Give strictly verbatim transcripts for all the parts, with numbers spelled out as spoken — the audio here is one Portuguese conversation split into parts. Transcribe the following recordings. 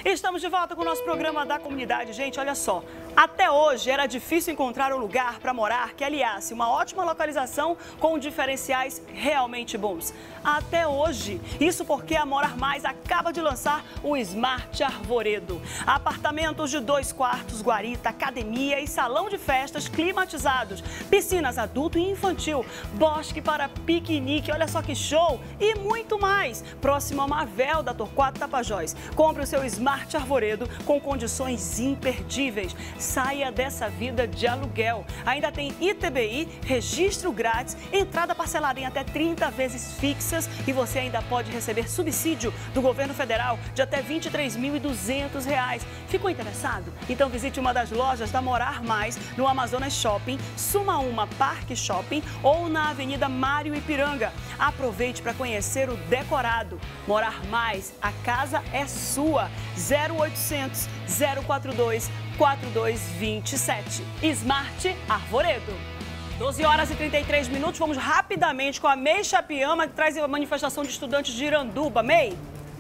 Estamos de volta com o nosso programa da comunidade. Gente, olha só, até hoje era difícil encontrar um lugar para morar que aliasse uma ótima localização com diferenciais realmente bons. Até hoje, isso porque a Morar Mais acaba de lançar o Smart Arvoredo. Apartamentos de dois quartos, guarita, academia e salão de festas climatizados, piscinas adulto e infantil, bosque para piquenique, olha só que show, e muito mais. Próximo a Mavel da Torquato Tapajós. Compre o seu Smart Arvoredo com condições imperdíveis. Saia dessa vida de aluguel. Ainda tem I T B I, registro grátis, entrada parcelada em até trinta vezes fixas e você ainda pode receber subsídio do governo federal de até vinte e três mil e duzentos reais. Ficou interessado? Então visite uma das lojas da Morar Mais no Amazonas Shopping, Suma Uma Parque Shopping ou na Avenida Mário Ipiranga. Aproveite para conhecer o decorado. Morar Mais, a casa é sua. zero oitocentos, zero quatro dois, quatro dois dois sete. Smart Arvoredo. doze horas e trinta e três minutos. Vamos rapidamente com a May Chapiama, que traz a manifestação de estudantes de Iranduba. May.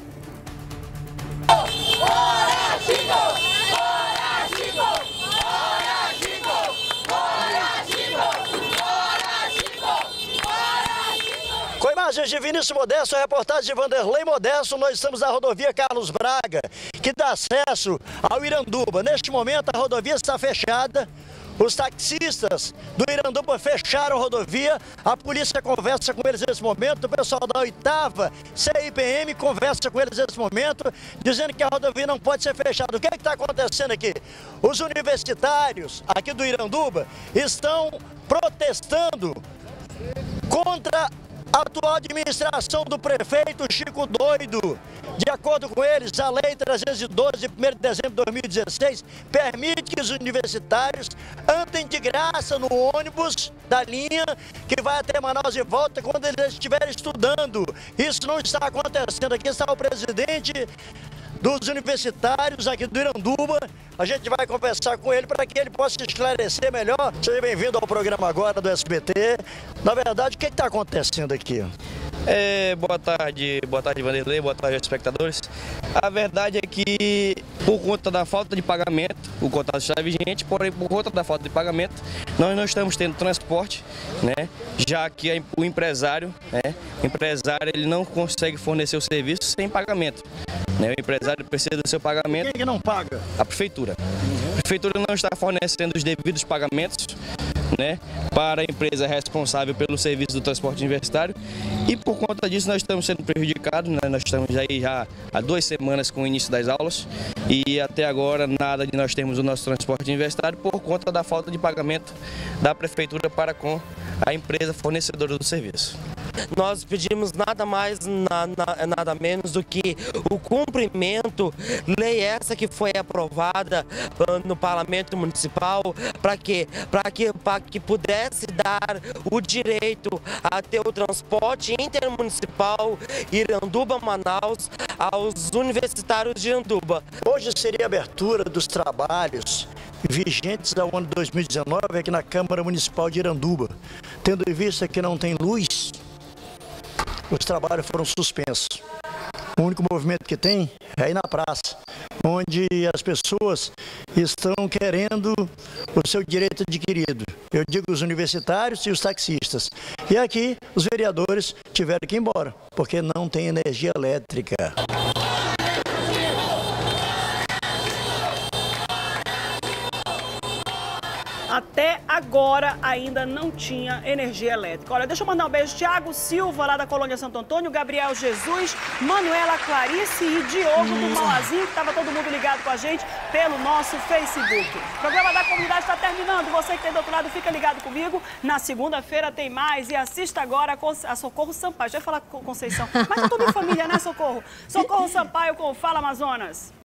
Com imagens de Vinícius Modesto, a reportagem de Vanderlei Modesto, nós estamos na rodovia Carlos Braga, que dá acesso ao Iranduba. Neste momento, a rodovia está fechada. Os taxistas do Iranduba fecharam a rodovia, a polícia conversa com eles nesse momento, o pessoal da oitava C I P M conversa com eles nesse momento, dizendo que a rodovia não pode ser fechada. O que é que está acontecendo aqui? Os universitários aqui do Iranduba estão protestando contra a atual administração do prefeito Chico Doido. De acordo com eles, a lei trezentos e doze, de primeiro de dezembro de dois mil e dezesseis, permite que os universitários andem de graça no ônibus da linha que vai até Manaus e volta quando eles estiverem estudando. Isso não está acontecendo. Aqui está o presidente dos universitários aqui do Iranduba. A gente vai conversar com ele para que ele possa esclarecer melhor. Seja bem-vindo ao programa agora do S B T. Na verdade, o que está acontecendo aqui? É, boa tarde, boa tarde Vanderlei, boa tarde aos espectadores. A verdade é que por conta da falta de pagamento, o contrato está vigente, porém por conta da falta de pagamento, nós não estamos tendo transporte, né? Já que o empresário, né? O empresário ele não consegue fornecer o serviço sem pagamento. Né? O empresário precisa do seu pagamento. Quem é que não paga? A prefeitura. A prefeitura não está fornecendo os devidos pagamentos, né, para a empresa responsável pelo serviço do transporte universitário e por conta disso nós estamos sendo prejudicados, né? Nós estamos aí já há duas semanas com o início das aulas e até agora nada de nós termos o nosso transporte universitário por conta da falta de pagamento da prefeitura para com a empresa fornecedora do serviço. Nós pedimos nada mais, na, na, nada menos do que o cumprimento, lei essa que foi aprovada uh, no Parlamento Municipal, para quê? Para que, para que pudesse dar o direito a ter o transporte intermunicipal Iranduba-Manaus aos universitários de Iranduba. Hoje seria a abertura dos trabalhos vigentes ao ano dois mil e dezenove aqui na Câmara Municipal de Iranduba. Tendo em vista que não tem luz, os trabalhos foram suspensos. O único movimento que tem é aí na praça, onde as pessoas estão querendo o seu direito adquirido. Eu digo os universitários e os taxistas. E aqui os vereadores tiveram que ir embora, porque não tem energia elétrica. Até agora ainda não tinha energia elétrica. Olha, deixa eu mandar um beijo. Tiago Silva, lá da Colônia Santo Antônio, Gabriel Jesus, Manuela Clarice e Diogo do Mauazinho, que estava todo mundo ligado com a gente pelo nosso Facebook. O programa da comunidade está terminando. Você que tem do outro lado, fica ligado comigo. Na segunda-feira tem mais e assista agora a Socorro Sampaio. Já ia falar com Conceição, mas eu tô em família, né, Socorro? Socorro Sampaio com o Fala Amazonas.